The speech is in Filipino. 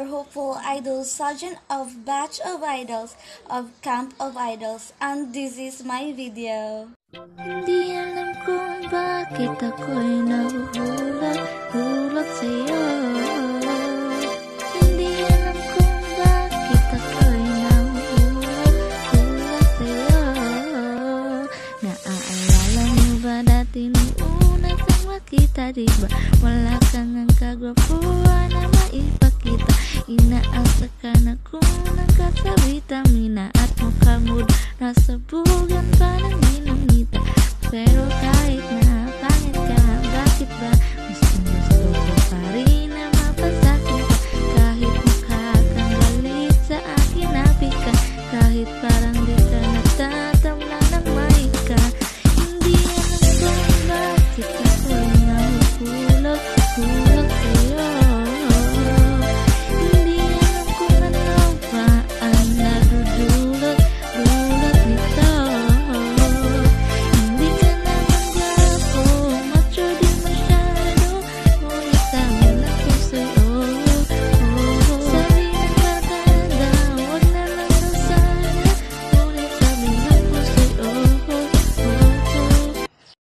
your hopeful idol, sergeant of batch of idols, of camp of idols, and this is my video. Hindi alam kung bakit ako'y nahuhulat sa'yo. Hindi alam kung bakit ako'y nahuhulat sa'yo. Naaalala mo ba dati nung una kang makita, diba? Wala kang ang kagwapuan na maipakita. Inaasa ka na kung nagkasabitamina at mukha mo nasabugan pa ng ginamita. Pero kahit na